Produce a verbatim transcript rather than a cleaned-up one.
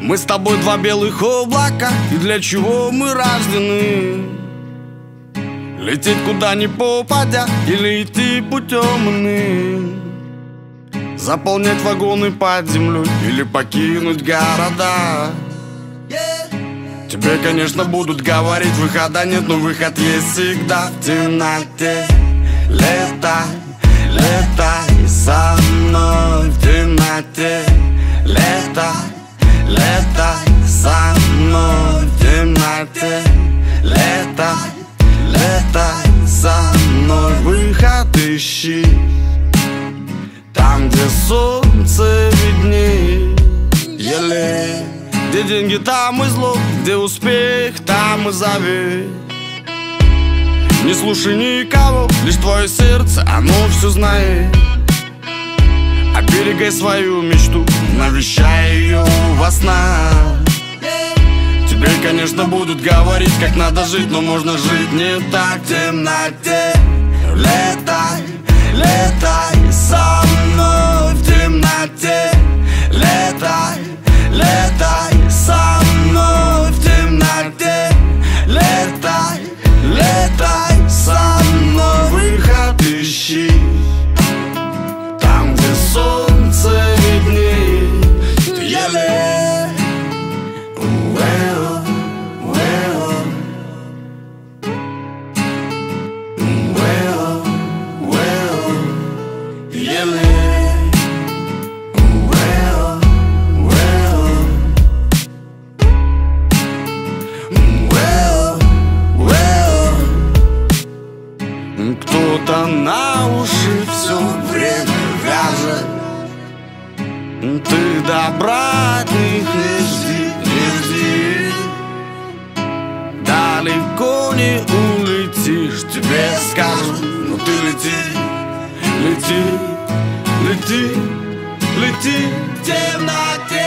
Мы с тобой два белых облака, и для чего мы рождены? Лететь куда ни попадя, или идти путем иным? Заполнять вагоны под землей, или покинуть города? Тебе, конечно, будут говорить, выхода нет, но выход есть всегда в темноте. Летай, летай со мной в темноте. Летай, летай со мной в темноте. Летай, летай со мной, выход ищи там, где солнце виднее. Еле. Где деньги, там и зло, где успех, там и завет. Не слушай никого, лишь твое сердце, оно все знает. Оберегай свою мечту, навещай ее во снах. Тебе, конечно, будут говорить, как надо жить, но можно жить не так в темноте. Летай, летай со мной в темноте. Летай, летай со мной в темноте. Летай, летай со мной, выход ищи там, где солнце виднее. Еле. Уэо, уэо. Уэо, уэо. Еле. Кто-то на уши все время вяжет. Ты добра от них не жди, не жди. Далеко не улетишь, тебе скажут, но ты лети, лети, лети, лети в темноте.